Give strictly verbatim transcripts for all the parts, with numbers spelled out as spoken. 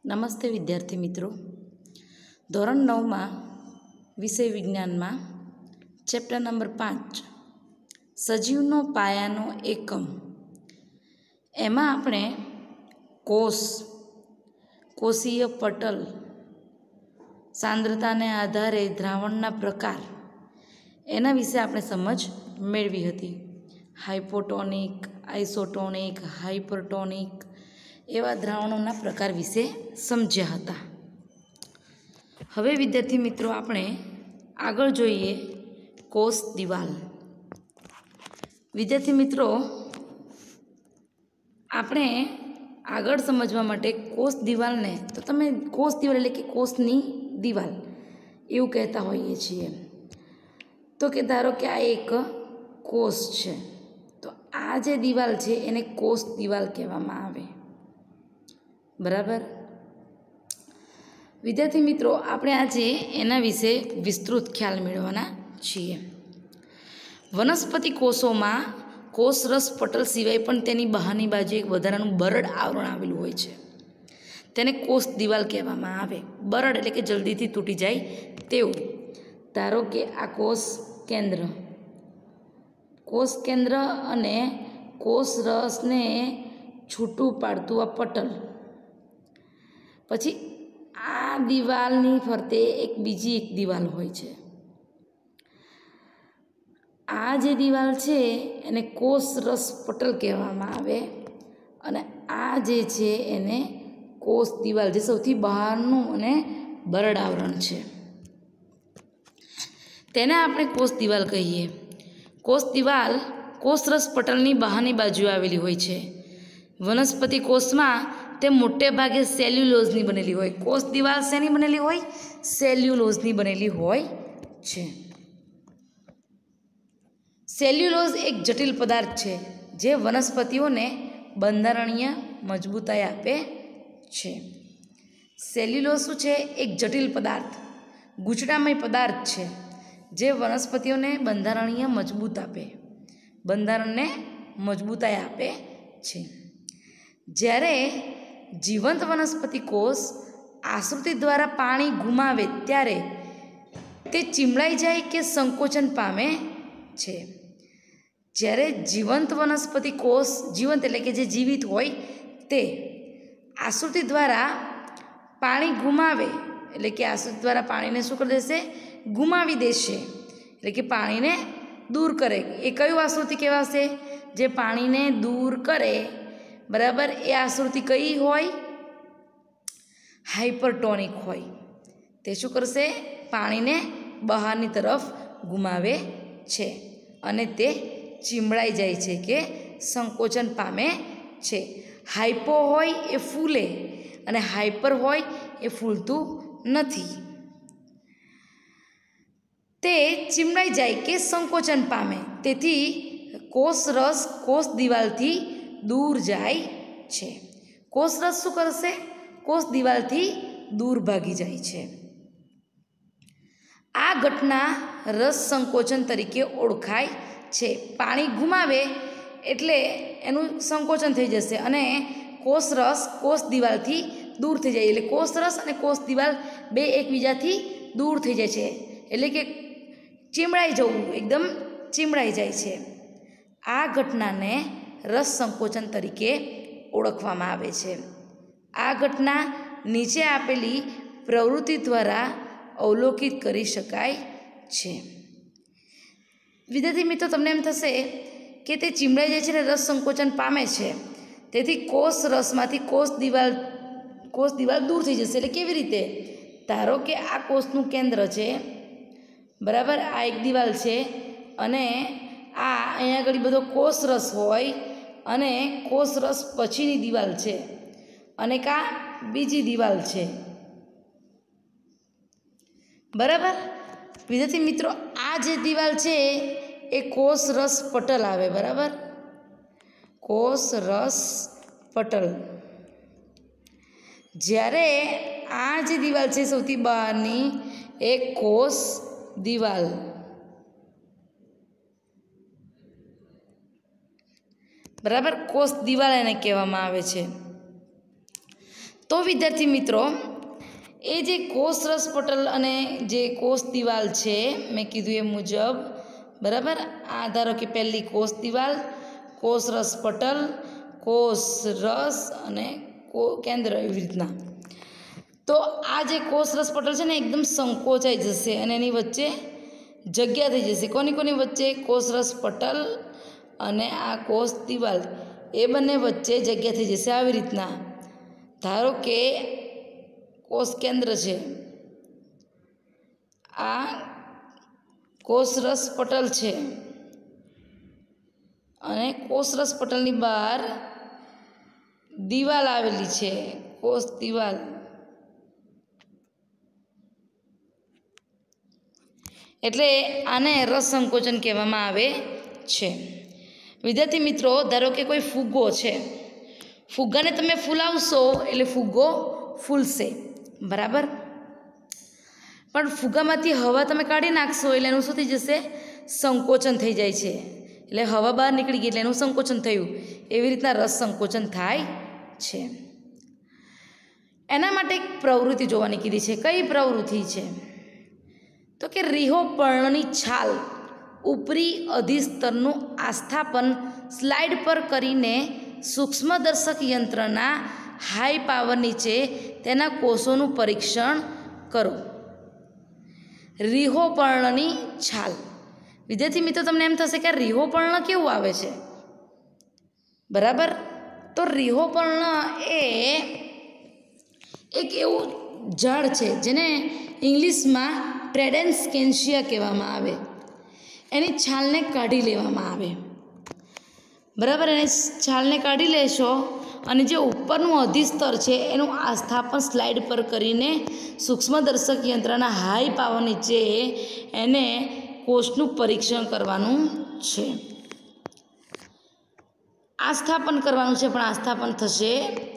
નમસ્તે વિદ્યાર્થી મિત્રો. ધોરણ નવમાં વિષય વિજ્ઞાનમાં ચેપ્ટર નંબર પાંચ સજીવનો પાયાનો એકમ, એમાં આપણે કોષ, કોષીય પટલ, સાંદ્રતાને આધારે દ્રાવણના પ્રકાર, એના વિશે આપણે સમજ મેળવી હતી. હાઇપોટોનિક, આઇસોટોનિક, હાઇપરટોનિક એવા દ્રાવણોના પ્રકાર વિશે સમજ્યા હતા. હવે વિદ્યાર્થી મિત્રો આપણે આગળ જોઈએ કોષ દિવાલ. વિદ્યાર્થી મિત્રો આપણે આગળ સમજવા માટે કોષ દિવાલને, તો તમે કોષ દિવાલ એટલે કે કોષની દિવાલ એવું કહેતા હોઈએ છીએ. તો કે ધારો કે આ એક કોષ છે, તો આ જે દિવાલ છે એને કોષ દિવાલ કહેવામાં આવે. બરાબર વિદ્યાર્થી મિત્રો, આપણે આજે એના વિશે વિસ્તૃત ખ્યાલ મેળવવાના છીએ. વનસ્પતિ કોષોમાં કોષરસ પટલ સિવાય પણ તેની બહારની બાજુ એક વધારાનું બરડ આવરણ આવેલું હોય છે, તેને કોષ દિવાલ કહેવામાં આવે. બરડ એટલે કે જલ્દીથી તૂટી જાય તેવું. ધારો કે આ કોષ કેન્દ્ર, કોષ કેન્દ્ર અને કોષરસને છૂટું પાડતું આ પટલ. પછી આ દિવાલની ફરતે એક બીજી એક દિવાલ હોય છે. આ જે દિવાલ છે એને કોષરસ પટલ કહેવામાં આવે, અને આ જે છે એને કોષ દિવાલ, જે સૌથી બહારનું અને બરડ આવરણ છે, તેને આપણે કોષ દિવાલ કહીએ. કોષ દિવાલ કોષરસ પટલની બહારની બાજુ આવેલી હોય છે. વનસ્પતિ કોષમાં તે મોટે ભાગે સેલ્યુલોઝની બનેલી હોય. કોષ દિવાલ શેની બનેલી હોય? સેલ્યુલોઝની બનેલી હોય છે. સેલ્યુલોઝ એક જટિલ પદાર્થ છે જે વનસ્પતિઓને બંધારણીય મજબૂતાઈ આપે છે. સેલ્યુલોઝ શું છે? એક જટિલ પદાર્થ, ગૂંચળામય પદાર્થ છે જે વનસ્પતિઓને બંધારણીય મજબૂત આપે બંધારણને મજબૂતાઈ આપે છે. જ્યારે જીવંત વનસ્પતિ કોષ આશ્રુતિ દ્વારા પાણી ગુમાવે ત્યારે તે ચીમડાઈ જાય કે સંકોચન પામે છે. જ્યારે જીવંત વનસ્પતિ કોષ, જીવંત એટલે કે જે જીવિત હોય તે આશ્રુતિ દ્વારા પાણી ગુમાવે, એટલે કે આશ્રુતિ દ્વારા પાણીને શું કરી દેશે? ગુમાવી દેશે, એટલે કે પાણીને દૂર કરે. એ કયું આશ્રુતિ કહેવાશે? જે પાણીને દૂર કરે. બરાબર, એ આશ્રુતિ કઈ હોય? હાઇપરટોનિક હોય. તે શું કરશે? પાણીને બહારની તરફ ગુમાવે છે અને તે ચીમડાઈ જાય છે કે સંકોચન પામે છે. હાઇપો હોય એ ફૂલે અને હાઇપર હોય એ ફૂલતું નથી. તે ચીમડાઈ જાય કે સંકોચન પામે. તેથી કોષરસ કોષ દિવાલથી દૂર જાય છે. કોષરસ શું કરશે? કોષ દિવાલથી દૂર ભાગી જાય છે. આ ઘટના રસ સંકોચન તરીકે ઓળખાય છે. પાણી ગુમાવે એટલે એનું સંકોચન થઈ જશે અને કોષરસ કોષ દિવાલથી દૂર થઈ જાય. એટલે કોષરસ અને કોષ દિવાલ બે એકબીજાથી દૂર થઈ જાય છે, એટલે કે ચીમડાઈ જવું, એકદમ ચીમડાઈ જાય છે. આ ઘટનાને રસ સંકોચન તરીકે ઓળખવામાં આવે છે. આ ઘટના નીચે આપેલી પ્રવૃત્તિ દ્વારા અવલોકિત કરી શકાય છે. વિદ્યાર્થી મિત્રો, તમને એમ થશે કે તે ચીમડાઈ જાય છે અને રસ સંકોચન પામે છે, તેથી કોષ રસમાંથી કોષ દિવાલ કોષ દિવાલ દૂર થઈ જશે. એટલે કેવી રીતે? ધારો કે આ કોષનું કેન્દ્ર છે, બરાબર, આ એક દિવાલ છે અને આ અહીંયા આગળ બધો કોષરસ હોય અને કોષરસ પછીની દિવાલ છે અને કા બીજી દિવાલ છે. બરાબર વિદ્યાર્થી મિત્રો, આ જે દિવાલ છે એ કોષરસ પટલ આવે. બરાબર, કોષરસ પટલ. જ્યારે આ જે દિવાલ છે સૌથી બહારની એ કોષ દિવાલ. બરાબર, કોષ દિવાલ એને કહેવામાં આવે છે. તો વિદ્યાર્થી મિત્રો, એ જે કોષરસ પટલ અને જે કોષ દિવાલ છે મેં કીધું એ મુજબ, બરાબર, આ ધારો કે પહેલી કોષ દિવાલ, કોષરસ પટલ, કોષ રસ અને કેન્દ્ર, એવી રીતના. તો આ જે કોષરસ પટલ છે ને એકદમ સંકોચાઈ જશે અને એની વચ્ચે જગ્યા થઈ જશે. કોની કોની વચ્ચે? કોષરસ પટલ અને આ કોષ દિવાલ, એ બંને વચ્ચે જગ્યા થઈ જશે આવી રીતના. ધારો કે કોષ કેન્દ્ર છે, આ કોષરસ પટલ છે અને કોષરસ પટલની બહાર દિવાલ આવેલી છે, કોષ દિવાલ. એટલે આને રસ સંકોચન કહેવામાં આવે છે. વિદ્યાર્થી મિત્રો, ધારો કે કોઈ ફુગ્ગો છે, ફુગ્ગાને તમે ફૂલાવશો એટલે ફુગ્ગો ફૂલશે, બરાબર. પણ ફુગ્ગામાંથી હવા તમે કાઢી નાખશો એટલે એનું શું થઈ જશે? સંકોચન થઈ જાય છે. એટલે હવા બહાર નીકળી ગઈ એટલે એનું સંકોચન થયું. એવી રીતના રસ સંકોચન થાય છે. એના માટે એક પ્રવૃત્તિ જોવાની કીધી છે. કઈ પ્રવૃત્તિ છે? તો કે રીહો પર્ણની છાલ ઉપરી અધિસ્તરનું આસ્થાપન સ્લાઇડ પર કરીને સૂક્ષ્મદર્શક યંત્રના હાઈ પાવર નીચે તેના કોષોનું પરીક્ષણ કરો. રીહો પર્ણની છાલ. વિદ્યાર્થી મિત્રો, તમને એમ થશે કે રીહો પર્ણ કેવું આવે છે, બરાબર. તો રીહો પર્ણ એ એક એવું ઝાડ છે જેને ઇંગ્લિશમાં ટ્રેડેન્સકેન્સિયા કહેવામાં આવે. એની છાલને કાઢી લેવામાં આવે, બરાબર. એને છાલને કાઢી લેશો અને જે ઉપરનું અધિસ્તર છે એનું આસ્થાપન સ્લાઇડ પર કરીને સૂક્ષ્મદર્શક યંત્રના હાઈ પાવર નીચે એને કોષનું પરીક્ષણ કરવાનું છે. આસ્થાપન કરવાનું છે, પણ આસ્થાપન થશે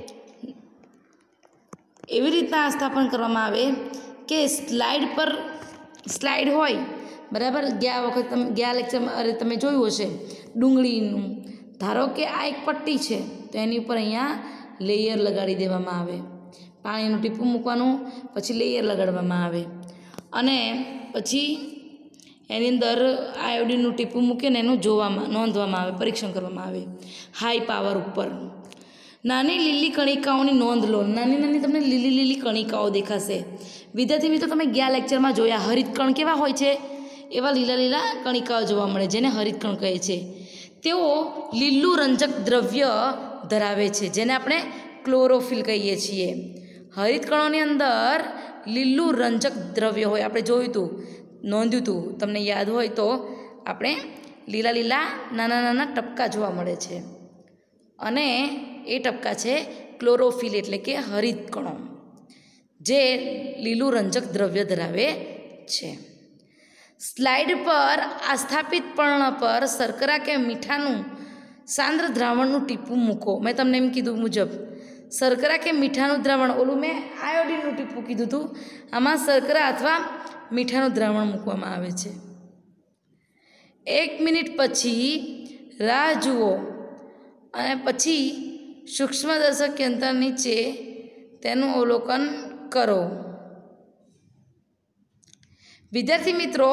એવી રીતના આસ્થાપન કરવામાં આવે કે સ્લાઇડ પર સ્લાઇડ હોય, બરાબર. ગયા વખત તમે ગયા લેક્ચરમાં અરે તમે જોયું હશે ડુંગળીનું. ધારો કે આ એક પટ્ટી છે તો એની ઉપર અહીંયા લેયર લગાડી દેવામાં આવે. પાણીનું ટીપું મૂકવાનું, પછી લેયર લગાડવામાં આવે અને પછી એની અંદર આયોડિનનું ટીપું મૂકીને એનું જોવામાં નોંધવામાં આવે, પરીક્ષણ કરવામાં આવે હાઈ પાવર ઉપર. નાની લીલી કણિકાઓની નોંધ લો. નાની નાની તમને લીલી લીલી કણિકાઓ દેખાશે. વિદ્યાર્થી મિત્રો, તમે ગયા લેક્ચરમાં જોયા હરિતકણ કેવા હોય છે, એવા લીલા લીલા કણિકાઓ જોવા મળે, જેને હરિતકણ કહે છે. તેઓ લીલું રંજક દ્રવ્ય ધરાવે છે, જેને આપણે ક્લોરોફિલ કહીએ છીએ. હરિતકણોની અંદર લીલું રંજક દ્રવ્ય હોય. આપણે જોયું હતું, નોંધ્યું હતું, તમને યાદ હોય તો આપણે લીલા લીલા નાના નાના ટપકા જોવા મળે છે અને એ ટપકા છે ક્લોરોફિલ, એટલે કે હરિતકણો, જે લીલું રંજક દ્રવ્ય ધરાવે છે. સ્લાઇડ પર આસ્થાપિત પર્ણ પર શર્કરા કે મીઠાનું સાંદ્ર દ્રાવણનું ટીપું મૂકો. મેં તમને એમ કીધું મુજબ શર્કરા કે મીઠાનું દ્રાવણ, ઓલું મેં આયોડિનનું ટીપું કીધું હતું, આમાં શર્કરા અથવા મીઠાનું દ્રાવણ મૂકવામાં આવે છે. એક મિનિટ પછી રાહ જુઓ અને પછી સૂક્ષ્મદર્શક યંત્ર નીચે તેનું અવલોકન કરો. વિદ્યાર્થી મિત્રો,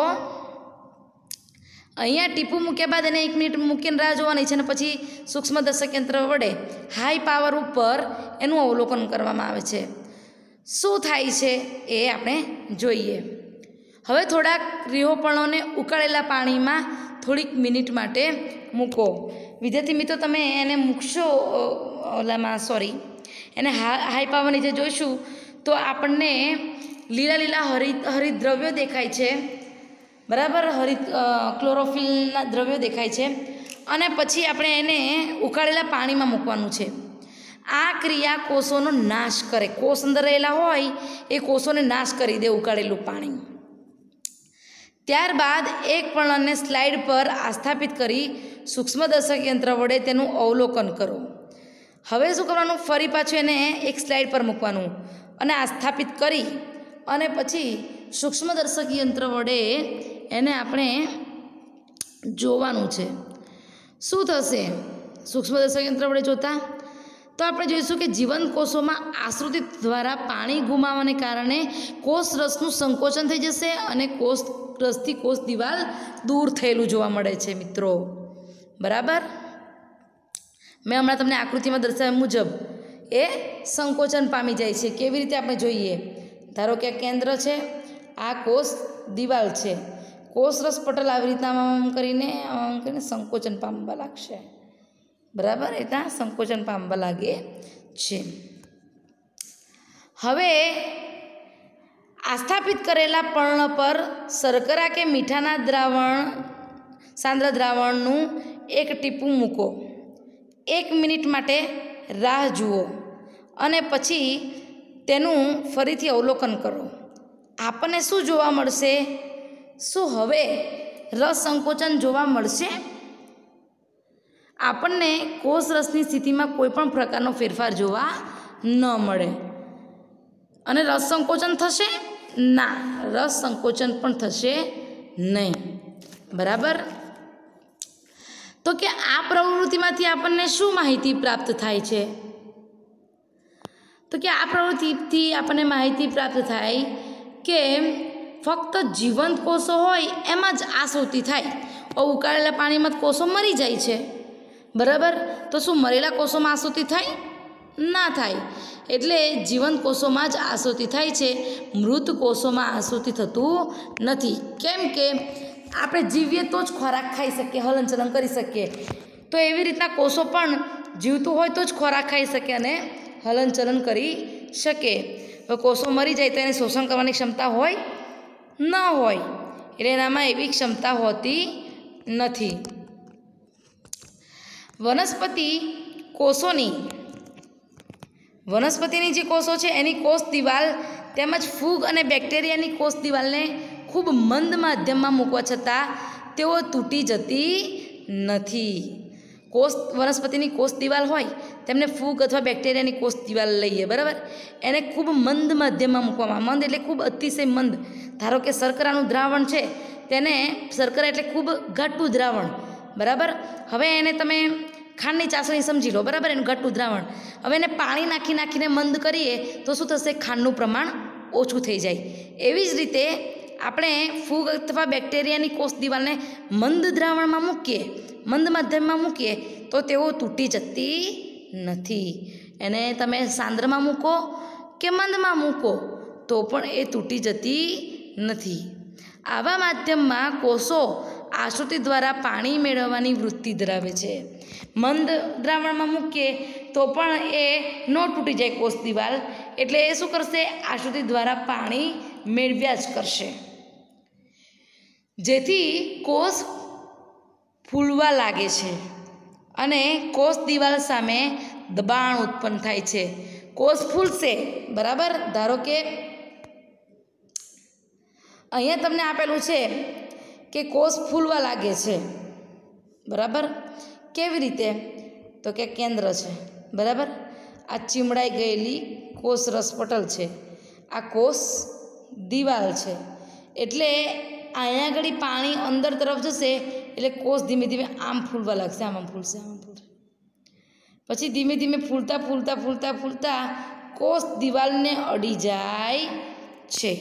અહીંયા ટીપું મૂક્યા બાદ એને એક મિનિટ મૂકીને રાહ જોવાની છે અને પછી સૂક્ષ્મદર્શક યંત્ર વડે હાઈ પાવર ઉપર એનું અવલોકન કરવામાં આવે છે. શું થાય છે એ આપણે જોઈએ. હવે થોડાક રીહોપર્ણોને ઉકાળેલા પાણીમાં થોડીક મિનિટ માટે મૂકો. વિદ્યાર્થી મિત્રો, તમે એને મૂકશો ઓલામાં સોરી એને હાઈ પાવર નીચે જોઈશું તો આપણને લીલા લીલા હરિત હરિત દ્રવ્યો દેખાય છે, બરાબર. હરિત ક્લોરોફિલના દ્રવ્યો દેખાય છે અને પછી આપણે એને ઉકાળેલા પાણીમાં મૂકવાનું છે. આ ક્રિયા કોષોનો નાશ કરે. કોષ અંદર રહેલા હોય એ કોષોને નાશ કરી દે ઉકાળેલું પાણી. ત્યારબાદ એક પર્ણને સ્લાઇડ પર આસ્થાપિત કરી સૂક્ષ્મદર્શક યંત્ર વડે તેનું અવલોકન કરો. હવે શું કરવાનું? ફરી પાછું એને એક સ્લાઇડ પર મૂકવાનું અને આસ્થાપિત કરી અને પછી સૂક્ષ્મદર્શક યંત્ર વડે એને આપણે જોવાનું છે. શું થશે સૂક્ષ્મદર્શક યંત્ર વડે જોતા? તો આપણે જોઈશું કે જીવંત કોષોમાં આશ્રુતિ દ્વારા પાણી ગુમાવવાને કારણે કોષ રસનું સંકોચન થઈ જશે અને કોષ રસથી કોષ દિવાલ દૂર થયેલું જોવા મળે છે મિત્રો. બરાબર. મેં હમણાં તમને આકૃતિમાં દર્શાવ્યા મુજબ એ સંકોચન પામી જાય છે. કેવી રીતે આપણે જોઈએ, ધારો કે આ કેન્દ્ર છે, આ કોષ દિવાલ છે, કોષ રસ પટલ આવી રીતના આમ કરીને આમ કરીને સંકોચન પામવા લાગશે. બરાબર, એટલા સંકોચન પામવા લાગે છે. હવે આસ્થાપિત કરેલા પર્ણ પર શર્કરા કે મીઠાના દ્રાવણ સાંદ્ર દ્રાવણનું એક ટીપું મૂકો. એક મિનિટ માટે રાહ જુઓ અને પછી તેનું ફરીથી અવલોકન કરો. આપણને શું જોવા મળશે? શું હવે રસ સંકોચન જોવા મળશે? આપણને કોષ રસની સ્થિતિમાં કોઈ પણ પ્રકારનો ફેરફાર જોવા ન મળે. અને રસ સંકોચન થશે? ના, રસ સંકોચન પણ થશે નહીં. બરાબર. તો કે આ પ્રવૃત્તિમાંથી આપણને શું માહિતી પ્રાપ્ત થાય છે? તો કે આ પ્રવૃત્તિથી આપણને માહિતી પ્રાપ્ત થાય કે ફક્ત જીવંત કોષો હોય એમાં જ આસુતિ થાય. ઉકાળેલા પાણીમાં કોષો મરી જાય છે. બરાબર. તો શું મરેલા કોષોમાં આસુતિ થાય? ના થાય. એટલે જીવંત કોષોમાં જ આસુતિ થાય છે, મૃત કોષોમાં આસુતિ થતું નથી. કેમ કે આપણે જીવીએ તો જ ખોરાક ખાઈ શકીએ, હલનચલન કરી શકીએ. તો એવી રીતના કોષો પણ જીવતું હોય તો જ ખોરાક ખાઈ શકે અને હલનચલન કરી શકે. તો કોષો મરી જાય તો એને શોષણ કરવાની ક્ષમતા હોય ન હોય, એટલે એનામાં એવી ક્ષમતા હોતી નથી. વનસ્પતિ કોષોની વનસ્પતિની જે કોષો છે એની કોષ દિવાલ તેમજ ફૂગ અને બેક્ટેરિયાની કોષ દિવાલને ખૂબ મંદ માધ્યમમાં મૂકવા છતાં તેઓ તૂટી જતી નથી. કોષ વનસ્પતિની કોષ દિવાલ હોય તેમને ફૂગ અથવા બેક્ટેરિયાની કોષ દિવાલ લઈએ. બરાબર. એને ખૂબ મંદ માધ્યમમાં મૂકવામાં. મંદ એટલે ખૂબ અતિશય મંદ. ધારો કે શર્કરાનું દ્રાવણ છે, તેને શર્કરા એટલે ખૂબ ઘાટું દ્રાવણ. બરાબર. હવે એને તમે ખાંડની ચાસણી સમજી લો. બરાબર. એનું ઘાટું દ્રાવણ. હવે એને પાણી નાખી નાખીને મંદ કરીએ તો શું થશે? ખાંડનું પ્રમાણ ઓછું થઈ જાય. એવી જ રીતે આપણે ફૂગ અથવા બેક્ટેરિયાની કોષ દિવાલને મંદ દ્રાવણમાં મૂકીએ, મંદ માધ્યમમાં મૂકીએ તો તેઓ તૂટી જતી નથી. એને તમે સાંદ્રમાં મૂકો કે મંદમાં મૂકો તો પણ એ તૂટી જતી નથી. આવા માધ્યમમાં કોષો આશ્રુતિ દ્વારા પાણી મેળવવાની વૃત્તિ ધરાવે છે. મંદ દ્રાવણમાં મૂકીએ તો પણ એ ન તૂટી જાય કોષ દિવાલ, એટલે એ શું કરશે? આશ્રુતિ દ્વારા પાણી મેળવ્યા જ કરશે, જેથી કોષ ફૂલવા લાગે છે અને કોષ દિવાલ સામે દબાણ ઉત્પન્ન થાય છે. કોષ ફૂલશે. બરાબર. ધારો કે અહીંયા તમને આપેલું છે કે કોષ ફૂલવા લાગે છે. બરાબર. કેવી રીતે? તો કે કેન્દ્ર છે. બરાબર. આ ચીમડાઈ ગયેલી કોષ રસપટલ છે, આ કોષ દિવાલ છે. એટલે અહીંયા આગળ પાણી અંદર તરફ જશે એટલે કોષ ધીમે ધીમે આમ ફૂલવા લાગશે. આમ આમ ફૂલશે, આમ ફૂલશે. પછી ધીમે ધીમે ફૂલતા ફૂલતા ફૂલતા ફૂલતા કોષ દિવાલને અડી જાય છે.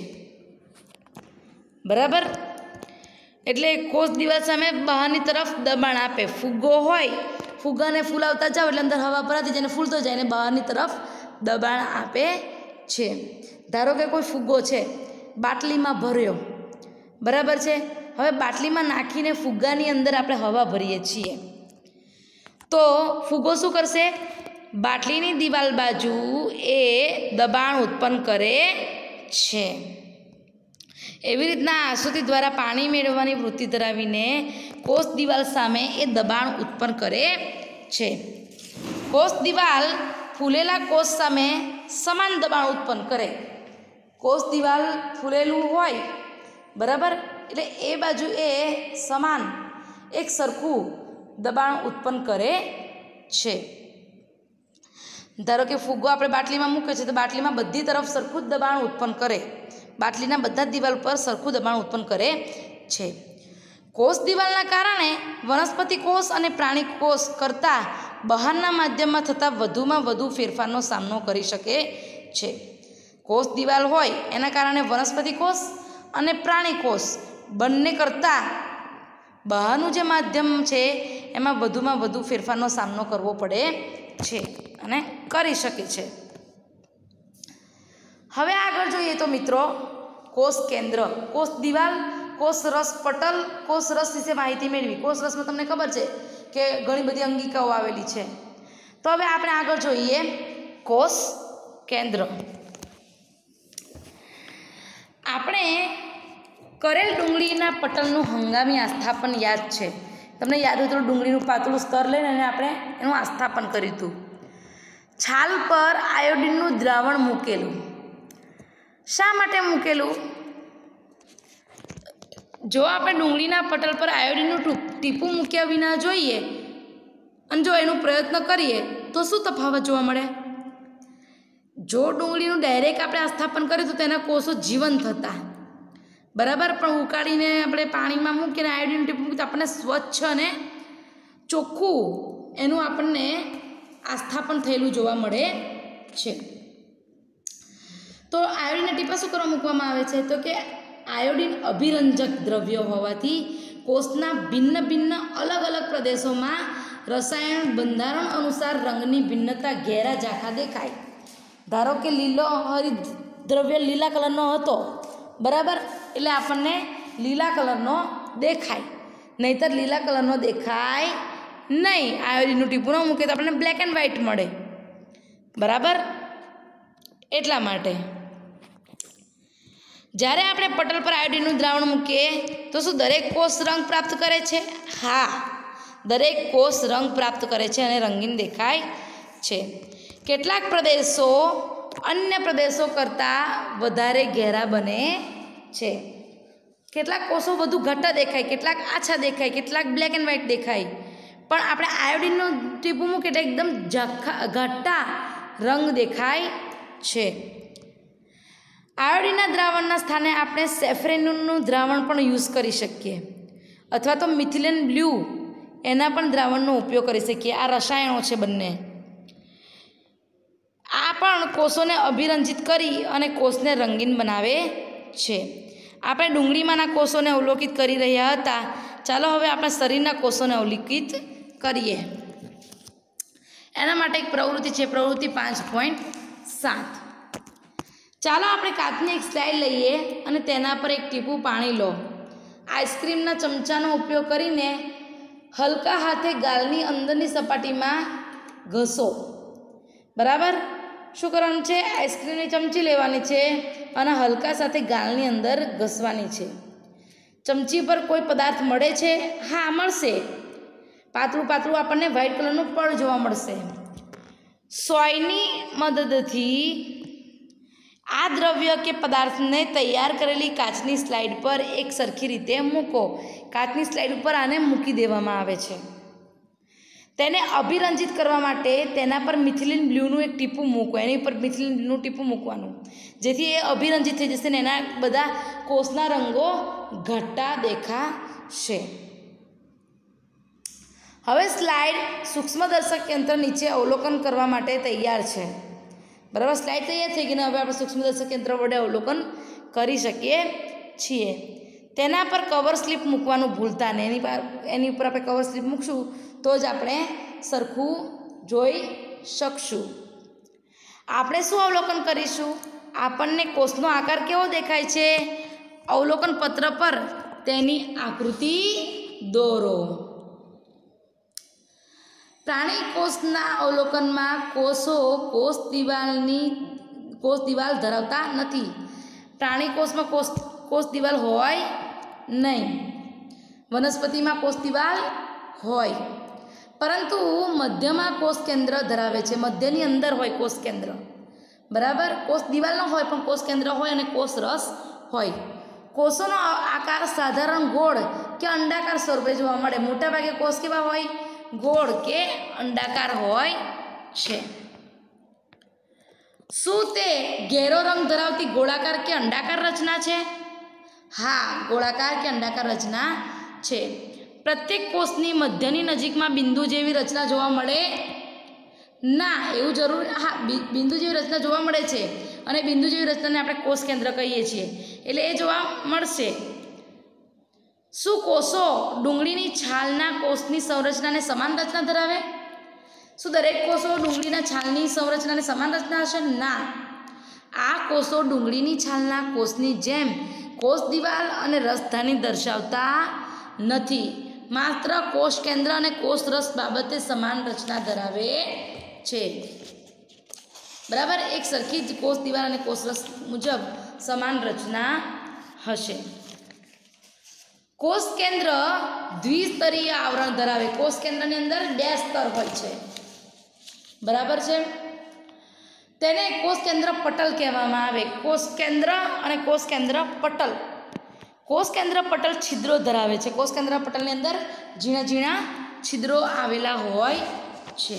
બરાબર. એટલે કોષ દિવાલ સામે બહારની તરફ દબાણ આપે. ફુગ્ગો હોય, ફુગ્ગાને ફૂલાવતા જાઓ એટલે અંદર હવા ભરાતી જાય, ફૂલતો જાય ને બહારની તરફ દબાણ આપે છે. ધારો કે કોઈ ફુગ્ગો છે, બાટલીમાં ભર્યો. બરાબર છે. હવે બાટલીમાં નાખીને ફુગ્ગાની અંદર આપણે હવા ભરીએ છીએ તો ફુગ્ગો શું કરશે? બાટલીની દિવાલ બાજુ એ દબાણ ઉત્પન્ન કરે છે. એવી રીતના આશ્રુતિ દ્વારા પાણી મેળવવાની વૃત્તિ ધરાવીને કોષ દિવાલ સામે એ દબાણ ઉત્પન્ન કરે છે. કોષ દિવાલ ફૂલેલા કોષ સામે સમાન દબાણ ઉત્પન્ન કરે. કોષ દિવાલ ફૂલેલું હોય, બરાબર, એટલે એ બાજુ એ સમાન એક સરખું દબાણ ઉત્પન્ન કરે છે. ધારો કે ફુગ્ગો આપણે બાટલીમાં મૂકે છે તો બાટલીમાં બધી તરફ સરખું જ દબાણ ઉત્પન્ન કરે. બાટલીના બધા જ દિવાલ પર સરખું દબાણ ઉત્પન્ન કરે છે. કોષ દિવાલના કારણે વનસ્પતિ કોષ અને પ્રાણી કોષ કરતાં બહારના માધ્યમમાં થતા વધુમાં વધુ ફેરફારનો સામનો કરી શકે છે. કોષ દિવાલ હોય એના કારણે વનસ્પતિ કોષ અને પ્રાણી કોષ બંને કરતાં બહારનું જે માધ્યમ છે એમાં વધુમાં વધુ ફેરફારનો સામનો કરવો પડે છે અને કરી શકે છે. હવે આગળ જોઈએ તો મિત્રો કોષ કેન્દ્ર, કોષ દિવાલ, કોષ રસ પટલ, કોષ રસ વિશે માહિતી મેળવી. કોષ રસમાં તમને ખબર છે કે ઘણી બધી અંગિકાઓ આવેલી છે. તો હવે આપણે આગળ જોઈએ કોષ કેન્દ્ર. આપણે કરેલ ડુંગળીના પટલનું હંગામી આસ્થાપન યાદ છે. તમને યાદ હોય તો ડુંગળીનું પાતળું સ્તર લઈને અને આપણે એનું આસ્થાપન કર્યું હતું. છાલ પર આયોડિનનું દ્રાવણ મૂકેલું. શા માટે મૂકેલું? જો આપણે ડુંગળીના પટલ પર આયોડિનનું ટીપું મૂક્યા વિના જોઈએ અને જો એનો પ્રયત્ન કરીએ તો શું તફાવત જોવા મળે? જો ડુંગળીનું ડાયરેક્ટ આપણે આસ્થાપન કરીએ તો તેના કોષો જીવંત થતા, બરાબર. પણ ઉકાળીને આપણે પાણીમાં મૂકીને આયોડિનનું ટીપું મૂકીએ તો આપણને સ્વચ્છ અને ચોખ્ખું એનું આપણને આસ્થાપન થયેલું જોવા મળે છે. તો આયોડિનના ટીપા શું કરવા મૂકવામાં આવે છે? તો કે આયોડિન અભિરંજક દ્રવ્ય હોવાથી કોષના ભિન્ન ભિન્ન અલગ અલગ પ્રદેશોમાં રસાયણ બંધારણ અનુસાર રંગની ભિન્નતા ઘેરા ઝાંખા દેખાય. ધારો કે લીલો હરિત દ્રવ્ય લીલા કલરનો હતો, બરાબર, એટલે આપણને લીલા કલરનો દેખાય, નહીંતર લીલા કલરનો દેખાય નહીં. આયોડિનનું ટીપું ન મૂકે તો આપણને બ્લેક એન્ડ વ્હાઇટ મળે, બરાબર. એટલા માટે જ્યારે આપણે પટલ પર આયોડિનનું દ્રાવણ મૂકીએ તો શું દરેક કોષ રંગ પ્રાપ્ત કરે છે? હા, દરેક કોષ રંગ પ્રાપ્ત કરે છે અને રંગીન દેખાય છે. કેટલાક પ્રદેશો અન્ય પ્રદેશો કરતાં વધારે ઘેરા બને છે. કેટલાક કોષો વધુ ઘટ્ટા દેખાય, કેટલાક આછા દેખાય, કેટલાક બ્લેક એન્ડ વ્હાઇટ દેખાય. પણ આપણે આયોડિનનું ટીપું મૂકીએ એટલે એકદમ ઝાંખા ઘટ્ટા રંગ દેખાય છે. આયોડિનના દ્રાવણના સ્થાને આપણે સેફ્રેનનું દ્રાવણ પણ યુઝ કરી શકીએ, અથવા તો મિથિલિન બ્લુ એના પણ દ્રાવણનો ઉપયોગ કરી શકીએ. આ રસાયણો છે બંને. આ પણ કોષોને અભિરંજિત કરી અને કોષને રંગીન બનાવે છે. આપણે ડુંગળીમાંના કોષોને અવલોકિત કરી રહ્યા હતા. ચાલો હવે આપણે શરીરના કોષોને અવલોકિત કરીએ. એના માટે એક પ્રવૃત્તિ છે, પ્રવૃત્તિ પાંચ પોઈન્ટ સાત. ચાલો આપણે કાચની એક સ્લાઇડ લઈએ અને તેના પર એક ટીપું પાણી લો. આઈસ્ક્રીમના ચમચાનો ઉપયોગ કરીને હલકા હાથે ગાલની અંદરની સપાટીમાં ઘસો, બરાબર. શું કરવાનું છે? આઈસ્ક્રીમની ચમચી લેવાની છે અને હલકા સાથે ગાલની અંદર ઘસવાની છે. ચમચી પર કોઈ પદાર્થ મળે છે? હા, મળશે. પાતળું પાતળું આપણને વ્હાઇટ કલરનું પડ જોવા મળશે. સોયની મદદથી આ દ્રવ્ય કે પદાર્થને તૈયાર કરેલી કાચની સ્લાઇડ પર એક સરખી રીતે મૂકો. કાચની સ્લાઇડ ઉપર આને મૂકી દેવામાં આવે છે. તેને અભિરંજિત કરવા માટે તેના પર મિથિલિન બ્લુનું એક ટીપું મૂકો. એની ઉપર મિથિલિન બ્લુનું ટીપું મૂકવાનું, જેથી એ અભિરંજિત થઈ જશે ને એના બધા કોષના રંગો ઘટ્ટા દેખાશે. હવે સ્લાઇડ સૂક્ષ્મદર્શક યંત્ર નીચે અવલોકન કરવા માટે તૈયાર છે, બરાબર. સ્લાઇડ તૈયાર થઈ ગઈ ને હવે આપણે સૂક્ષ્મદર્શક યંત્ર વડે અવલોકન કરી શકીએ છીએ. તેના પર કવર સ્લિપ મૂકવાનું ભૂલતા નહીં. એની પર એની ઉપર આપણે કવર સ્લિપ મૂકશું તો જ આપણે સરખું જોઈ શકશું. આપણે શું અવલોકન કરીશું? આપણને કોષનો આકાર કેવો દેખાય છે? અવલોકન પત્ર પર તેની આકૃતિ દોરો. પ્રાણી કોષના અવલોકનમાં કોષો કોષ દિવાલની કોષ દિવાલ ધરાવતા નથી. પ્રાણી કોષમાં કોષ કોષ દિવાલ હોય નહીં. વનસ્પતિમાં કોષ દિવાલ હોય, પરંતુ મધ્યમાં કોષ કેન્દ્ર ધરાવે છે. મધ્યની અંદર હોય કોષ કેન્દ્ર, બરાબર. કોષ દિવાલ ન હોય પણ કોષ કેન્દ્ર હોય અને કોષ રસ હોય. કોષોનો આકાર સાધારણ ગોળ કે અંડાકાર સ્વરૂપે જોવા મળે. મોટાભાગે કોષ કેવા હોય? ગોળ કે અંડાકાર હોય છે. શું તે ઘેરો રંગ ધરાવતી ગોળાકાર કે અંડાકાર રચના છે? હા, ગોળાકાર કે અંડાકાર રચના છે. પ્રત્યેક કોષની મધ્યની નજીકમાં બિંદુ જેવી રચના જોવા મળે ના, એવું જરૂર હા બિંદુ જેવી રચના જોવા મળે છે અને બિંદુ જેવી રચનાને આપણે કોષ કેન્દ્ર કહીએ છીએ, એટલે એ જોવા મળશે. શું કોષો ડુંગળીની છાલના કોષની સંરચનાને સમાન રચના ધરાવે? શું દરેક કોષો ડુંગળીના છાલની સંરચનાને સમાન રચના હશે? ના, આ કોષો ડુંગળીની છાલના કોષની જેમ કોષ દિવાલ અને રસધાની દર્શાવતા નથી. માત્ર કોષ કેન્દ્ર અને કોષ રસ બાબતે સમાન રચના ધરાવે છે. બરાબર, એક સરખી જ કોષ દિવાલ અને કોષ રસ મુજબ સમાન રચના હશે. કોષ કેન્દ્ર દ્વિસ્તરીય આવરણ ધરાવે. કોષ કેન્દ્રની અંદર બે સ્તર હોય છે. બરાબર છે, તેને કોષ કેન્દ્ર પટલ કહેવામાં આવે. કોષ કેન્દ્ર અને કોષ કેન્દ્ર પટલ. કોષ કેન્દ્ર પટલ છિદ્રો ધરાવે છે. કોષ કેન્દ્ર પટલની અંદર ઝીણા ઝીણા છિદ્રો આવેલા હોય છે.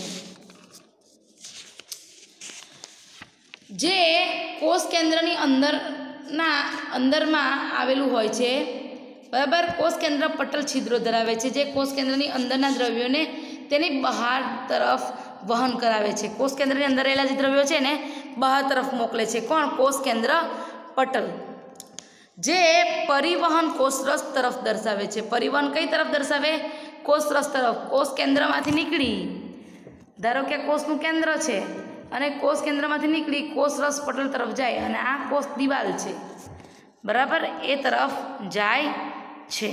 જે કોષ કેન્દ્રની અંદરના અંદરમાં આવેલું હોય છે. બરાબર, કોષ કેન્દ્ર પટલ છિદ્રો ધરાવે છે, જે કોષ કેન્દ્રની અંદરના દ્રવ્યોને તેની બહાર તરફ વહન કરાવે છે. કોષ કેન્દ્રની અંદર રહેલા જે દ્રવ્યો છે ને બહાર તરફ મોકલે છે. કોણ? કોષ કેન્દ્ર પટલ. જે પરિવહન કોષરસ તરફ દર્શાવે છે. પરિવહન કઈ તરફ દર્શાવે? કોષરસ તરફ. કોષ કેન્દ્રમાંથી નીકળી, ધારો કે કોષનું કેન્દ્ર છે અને કોષ કેન્દ્રમાંથી નીકળી કોષરસ પટલ તરફ જાય અને આ કોષ દિવાલ છે. બરાબર, એ તરફ જાય છે.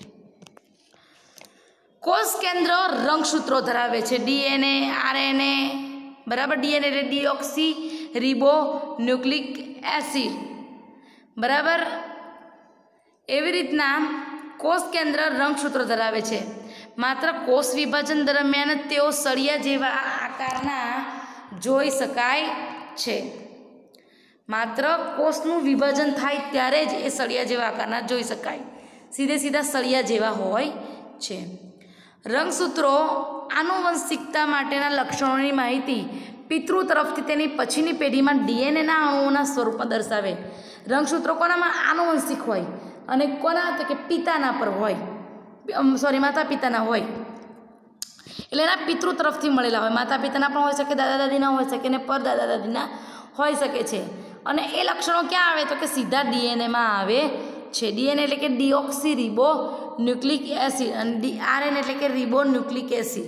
કોષ કેન્દ્ર રંગસૂત્રો ધરાવે છે. DNA, RNA. બરાબર, ડીએનએ એટલે ડીઓક્સી રિબો ન્યુક્લિક એસિડ. બરાબર, એવી રીતના કોષ કેન્દ્ર રંગસૂત્રો ધરાવે છે. માત્ર કોષ વિભાજન દરમિયાન તેઓ સળિયા જેવા આકારના જોઈ શકાય છે. માત્ર કોષનું વિભાજન થાય ત્યારે જ એ સળિયા જેવા આકારના જોઈ શકાય. સીધે સીધા સળિયા જેવા હોય છે. રંગસૂત્રો આનુવંશિકતા માટેના લક્ષણોની માહિતી પિતૃ તરફથી તેની પછીની પેઢીમાં ડીએનએના અણુઓના સ્વરૂપમાં દર્શાવે. રંગસૂત્રો કોનામાં? આનુવંશિક હોય અને કોના તો કે પિતાના પર હોય, સોરી માતા પિતાના હોય. એટલે એના પિતૃ તરફથી મળેલા હોય. માતા પિતાના પણ હોઈ શકે, દાદા દાદીના હોઈ શકે અને પર દાદા દાદીના હોઈ શકે છે. અને એ લક્ષણો ક્યાં આવે તો કે સીધા ડીએનએમાં આવે છે. ડીએનએ એટલે કે ડીઓક્સી રિબો ન્યુક્લિક એસિડ અને ડી આરએનએ એટલે કે રિબો ન્યુક્લિક એસિડ.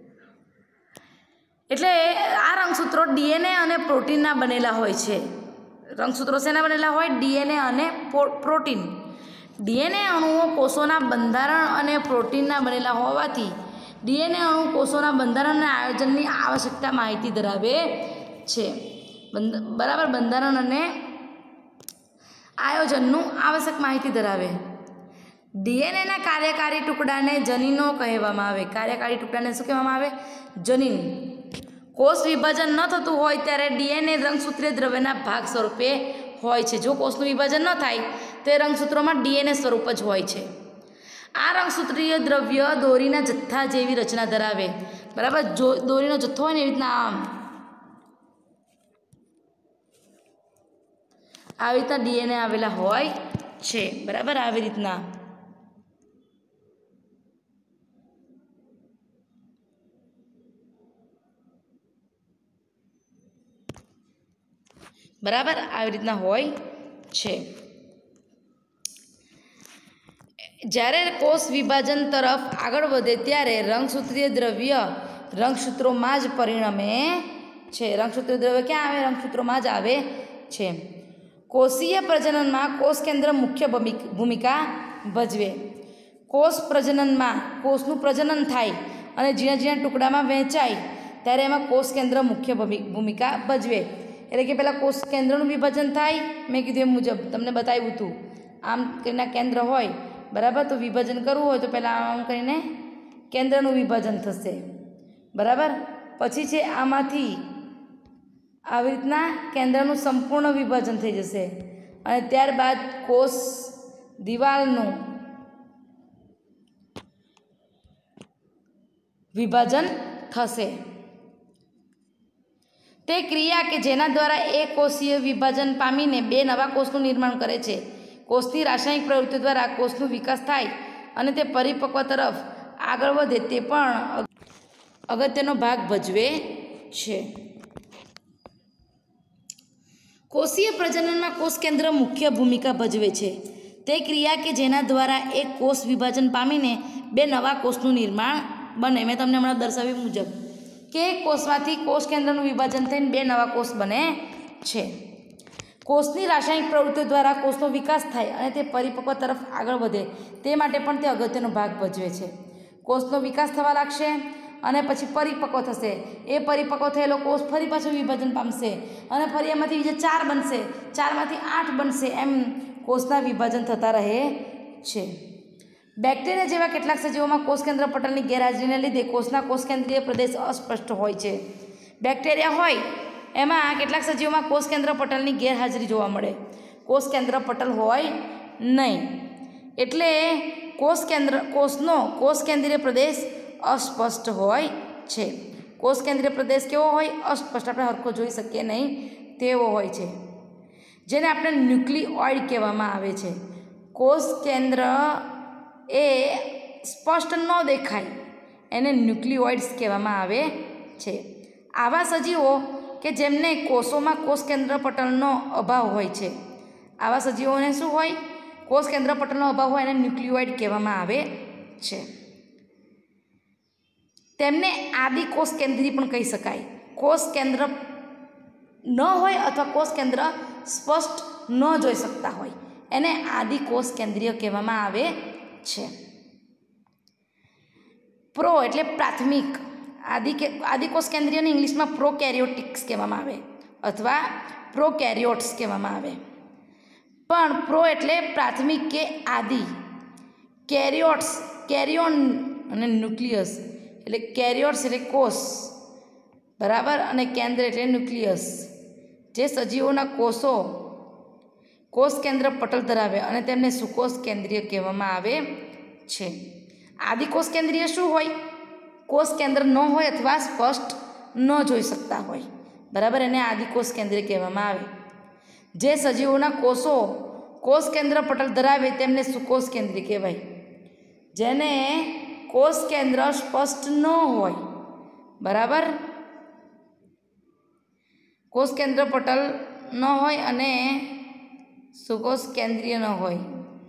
એટલે આ રંગસૂત્રો ડીએનએ અને પ્રોટીનના બનેલા હોય છે. રંગસૂત્રો શેના બનેલા હોય? ડીએનએ અને પ્રોટીન. ડીએનએ અણુઓ કોષોના બંધારણ અને પ્રોટીનના બનેલા હોવાથી ડીએનએ અણુ કોષોના બંધારણ અને આયોજનની આવશ્યકતા માહિતી ધરાવે છે. બરાબર, બંધારણ અને આયોજનનું આવશ્યક માહિતી ધરાવે. ડીએનએના કાર્યકારી ટુકડાને જનીનો કહેવામાં આવે. કાર્યકારી ટુકડાને શું કહેવામાં આવે? જનીન. કોષ વિભાજન ન થતું હોય ત્યારે ડીએનએ રંગસૂત્રીય દ્રવ્યના ભાગ સ્વરૂપે હોય છે. જો કોષનું વિભાજન ન થાય તો એ રંગસૂત્રોમાં ડીએનએ સ્વરૂપ જ હોય છે. આ રંગસૂત્રીય દ્રવ્ય દોરીના જથ્થા જેવી રચના ધરાવે. બરાબર, જો દોરીનો જથ્થો હોય ને એવી રીતના આમ આવી રીતના ડીએનએ આવેલા હોય છે. બરાબર, આવી રીતના. બરાબર, આવી રીતના હોય છે. જ્યારે કોષ વિભાજન તરફ આગળ વધે ત્યારે રંગસૂત્રીય દ્રવ્ય રંગસૂત્રોમાં જ પરિણમે છે. રંગસૂત્રીય દ્રવ્ય ક્યાં આવે? રંગસૂત્રોમાં જ આવે છે. કોષીય પ્રજનનમાં કોષ કેન્દ્ર મુખ્ય ભૂમિકા ભજવે. કોષ પ્રજનનમાં કોષનું પ્રજનન થાય અને ઝીણા ઝીણા ટુકડામાં વહેંચાય ત્યારે એમાં કોષ કેન્દ્ર મુખ્ય ભૂમિકા ભજવે. એટલે કે પહેલાં કોષ કેન્દ્રનું વિભાજન થાય, મેં કીધું એ મુજબ તમને બતાવ્યું હતું. આમ કરીને કેન્દ્ર હોય, બરાબર, તો વિભાજન કરવું હોય તો પહેલાં આમ કરીને કેન્દ્રનું વિભાજન થશે. બરાબર, પછી છે આમાંથી આવી રીતના કેન્દ્રનું સંપૂર્ણ વિભાજન થઈ જશે અને ત્યારબાદ કોષ દિવાલનું વિભાજન થશે. તે ક્રિયા કે જેના દ્વારા એક કોષીય વિભાજન પામીને બે નવા કોષનું નિર્માણ કરે છે. કોષની રાસાયણિક પ્રવૃત્તિ દ્વારા કોષનો વિકાસ થાય અને તે પરિપક્વ તરફ આગળ વધે તે પણ અગત્યનો ભાગ ભજવે છે। કોષીય પ્રજનનમાં કોષ કેન્દ્ર મુખ્ય ભૂમિકા ભજવે છે। તે ક્રિયા કે જેના દ્વારા એક કોષ વિભાજન પામીને બે નવા કોષનું નિર્માણ બને। મેં તમને હમણાં દર્શાવ્યું મુજબ કે કોષમાંથી કોષ કેન્દ્રનું વિભાજન થઈને બે નવા કોષ બને છે। કોષની રાસાયણિક પ્રવૃત્તિઓ દ્વારા કોષનો વિકાસ થાય અને તે પરિપક્વ તરફ આગળ વધે તે માટે પણ તે અગત્યનો ભાગ ભજવે છે। કોષનો વિકાસ થવા લાગશે અને પછી પરિપક્વ થશે। એ પરિપક્વ થયેલો કોષ ફરી પાછું વિભાજન પામશે અને ફરી એમાંથી બીજા ચાર બનશે, ચારમાંથી આઠ બનશે, એમ કોષના વિભાજન થતા રહે છે। બેક્ટેરિયા જેવા કેટલાક સજીવોમાં કોષ કેન્દ્ર પટલની ગેરહાજરીને લીધે કોષના કોષ કેન્દ્રીય પ્રદેશ અસ્પષ્ટ હોય છે। બેક્ટેરિયા હોય એમાં કેટલાક સજીવોમાં કોષ કેન્દ્ર પટલની ગેરહાજરી જોવા મળે, કોષ કેન્દ્ર પટલ હોય નહીં, એટલે કોષ કેન્દ્ર કોષનો કોષ કેન્દ્રીય પ્રદેશ અસ્પષ્ટ હોય છે। કોષ કેન્દ્રીય પ્રદેશ કેવો હોય? અસ્પષ્ટ, આપણે હરખો જોઈ શકીએ નહીં તેવો હોય છે, જેને આપણે ન્યુક્લિઓઇડ કહેવામાં આવે છે। કોષ કેન્દ્ર એ સ્પષ્ટ ન દેખાય એને ન્યુક્લિઓઇડ્સ કહેવામાં આવે છે। આવા સજીવો કે જેમને કોષોમાં કોષ કેન્દ્ર પટલનો અભાવ હોય છે, આવા સજીવોને શું હોય? કોષ કેન્દ્ર પટલનો અભાવ હોય એને ન્યુક્લિઓઇડ કહેવામાં આવે છે। તેમને આદિ કોષ કેન્દ્રી પણ કહી શકાય। કોષ કેન્દ્ર ન હોય અથવા કોષ કેન્દ્ર સ્પષ્ટ ન જોઈ શકતા હોય એને આદિ કોષ કેન્દ્રીય કહેવામાં આવે છે। પ્રો એટલે પ્રાથમિક, આદિ કે આદિ કોષ કેન્દ્રીયને ઇંગ્લિશમાં પ્રોકેરિયોટિક્સ કહેવામાં આવે અથવા પ્રોકેરિયોટ્સ કહેવામાં આવે। પણ પ્રો એટલે પ્રાથમિક કે આદિ, કેરિયોટ્સ કેરિયોન અને ન્યુક્લિયસ એટલે કેરિયોટ્સ એટલે કોષ, બરાબર, અને કેન્દ્ર એટલે ન્યુક્લિયસ, જે સજીવોના કોષો કોષ કેન્દ્ર પટલ ધરાવે અને તેમને સુકોષ કેન્દ્રીય કહેવામાં આવે છે। આદિકોષ કેન્દ્રીય શું હોય? કોષ કેન્દ્ર ન હોય અથવા સ્પષ્ટ ન જોઈ શકતા હોય, બરાબર, એને આદિકોષ કેન્દ્રીય કહેવામાં આવે। જે સજીવોના કોષો કોષ કેન્દ્ર પટલ ધરાવે તેમને સુકોષ કેન્દ્રીય કહેવાય। જેને કોષ કેન્દ્ર સ્પષ્ટ ન હોય, બરાબર, કોષ કેન્દ્ર પટલ ન હોય અને સુકોષ કેન્દ્રીય ન હોય,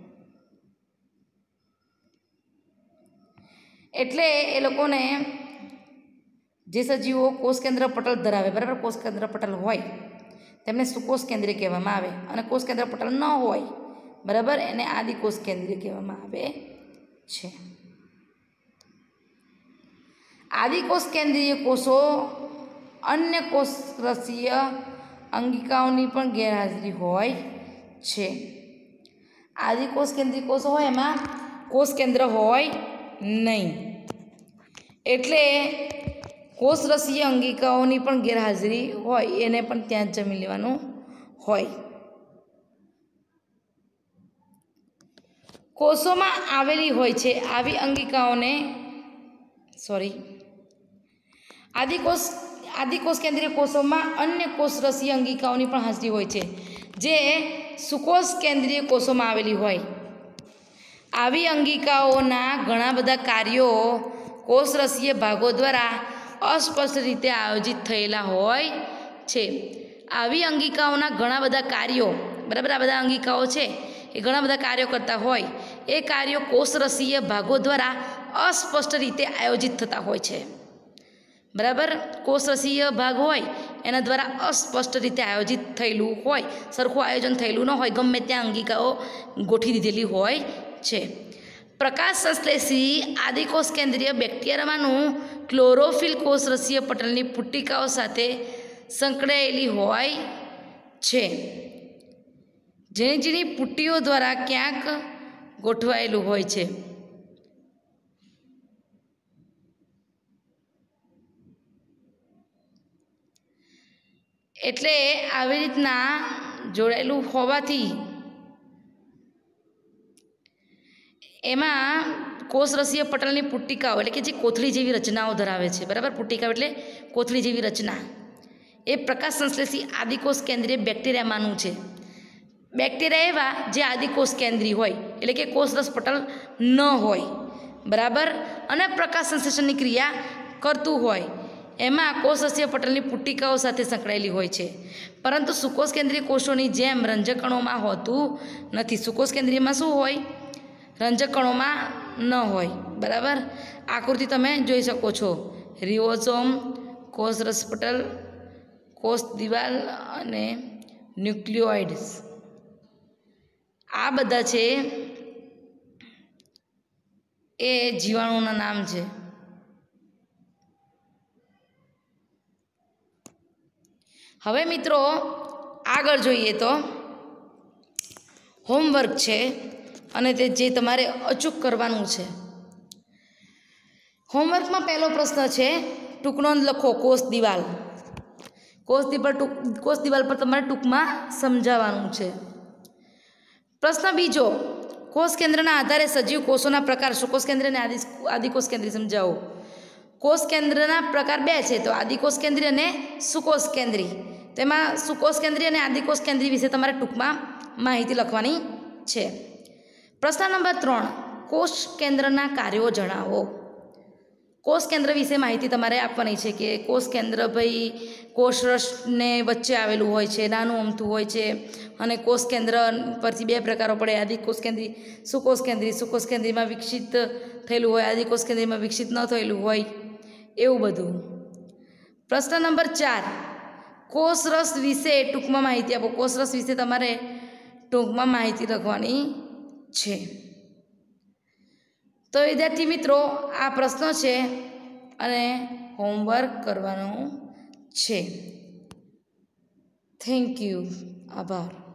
એટલે એ લોકોને, જે સજીવો કોષ કેન્દ્ર પટલ ધરાવે, બરાબર, કોષ કેન્દ્ર પટલ હોય તેમને સુકોષ કેન્દ્રીય કહેવામાં આવે અને કોષ કેન્દ્ર પટલ ન હોય, બરાબર, એને આદિકોષ કેન્દ્રીય કહેવામાં આવે છે। આદિકોષ કેન્દ્રીય કોષો અન્ય કોષરસીય અંગિકાઓની પણ ગેરહાજરી હોય છે। આદિકોષ કેન્દ્રીય કોષો હોય એમાં કોષ કેન્દ્ર હોય નહીં, એટલે કોષરસીય અંગિકાઓની પણ ગેરહાજરી હોય, એને પણ ત્યાં જ જમી લેવાનું હોય। કોષોમાં આવેલી હોય છે આવી અંગિકાઓને સોરી આદિકોષ આદિકોષ કેન્દ્રીય કોષોમાં અન્ય કોષરસીય અંગિકાઓની પણ હાજરી હોય છે, જે સુકોષ કેન્દ્રીય કોષોમાં આવેલી હોય। આવી અંગિકાઓના ઘણા બધા કાર્યો કોષરસીય ભાગો દ્વારા અસ્પષ્ટ રીતે આયોજિત થયેલા હોય છે। આવી અંગિકાઓના ઘણા બધા કાર્યો, બરાબર, આ બધા અંગિકાઓ છે એ ઘણા બધા કાર્યો કરતા હોય, એ કાર્યો કોષરસીય ભાગો દ્વારા અસ્પષ્ટ રીતે આયોજિત થતા હોય છે, બરાબર। કોષરસીય ભાગ હોય એના દ્વારા અસ્પષ્ટ રીતે આયોજિત થયેલું હોય, સરખું આયોજન થયેલું ન હોય, ગમે ત્યાં અંગિકાઓ ગોઠવી દીધેલી હોય છે। પ્રકાશ સંશ્લેષી આદિકોષ કેન્દ્રીય બેક્ટેરિયામાંનું ક્લોરોફિલ કોષરસીય પટલની પુટ્ટિકાઓ સાથે સંકળાયેલી હોય છે, ઝીણી ઝીણી પુટ્ટીઓ દ્વારા ક્યાંક ગોઠવાયેલું હોય છે। એટલે આવી રીતના જોડાયેલું હોવાથી એમાં કોષરસીય પટલની પુટ્ટિકાઓ એટલે કે જે કોથળી જેવી રચનાઓ ધરાવે છે, બરાબર, પુટ્ટિકાઓ એટલે કોથળી જેવી રચના, એ પ્રકાશ સંશ્લેષી આદિકોષ કેન્દ્રીય બેક્ટેરિયામાંનું છે। બેક્ટેરિયા એવા જે આદિકોષ કેન્દ્રી હોય એટલે કે કોષરસ પટલ ન હોય, બરાબર, અને પ્રકાશ સંશ્લેષણની ક્રિયા કરતું હોય એમાં કોષસ્ય પટલની પુટિકાઓ સાથે સંકળાયેલી હોય છે, પરંતુ સુકોષ કેન્દ્રીય કોષોની જેમ રંજકણોમાં હોતું નથી. સુકોષ કેન્દ્રીયમાં શું હોય? રંજકણોમાં ન હોય. બરાબર. આકૃતિ તમે જોઈ શકો છો. રિબોસોમ, કોષ રસપટલ, કોષ દિવાલ અને ન્યુક્લિયોઇડ્સ, આ બધા છે એ જીવાણુના નામ છે. હવે મિત્રો આગળ જોઈએ તો હોમવર્ક છે અને તે જે તમારે અચૂક કરવાનું છે. હોમવર્કમાં પહેલો પ્રશ્ન છે, ટૂંકનોંધ લખો કોષ દિવાલ. કોષ દિવાલ કોષ દિવાલ પર તમારે ટૂંકમાં સમજાવવાનું છે. પ્રશ્ન બીજો, કોષ કેન્દ્રના આધારે સજીવ કોષોના પ્રકાર સુકોષ કેન્દ્ર અને આદિ આદિકોષ કેન્દ્રી સમજાવો. કોષ કેન્દ્રના પ્રકાર બે છે, તો આદિકોષ કેન્દ્રી અને સુકોષ કેન્દ્રી. તેમાં સુકોષ કેન્દ્રી અને આદિકોષ કેન્દ્રી વિશે તમારે ટૂંકમાં માહિતી લખવાની છે. પ્રશ્ન નંબર ત્રણ, કોષ કેન્દ્રના કાર્યો જણાવો. કોષ કેન્દ્ર વિશે માહિતી તમારે આપવાની છે કે કોષ કેન્દ્ર ભાઈ કોષરસને વચ્ચે આવેલું હોય છે, નાનું અમથું હોય છે, અને કોષ કેન્દ્ર પરથી બે પ્રકારો પડે, આદિકોષ કેન્દ્રી, સુકોષ કેન્દ્રી. સુકોષ કેન્દ્રીમાં વિકસિત થયેલું હોય, આદિકોષ કેન્દ્રીમાં વિકસિત ન થયેલું હોય, એવું બધું. પ્રશ્ન નંબર ચાર, કોષરસ વિશે ટૂંકમાં માહિતી આપો. કોષરસ વિશે તમારે ટૂંકમાં માહિતી લખવાની છે. તો વિદ્યાર્થી મિત્રો આ પ્રશ્નો છે અને હોમવર્ક કરવાનું છે. Thank you. આભાર.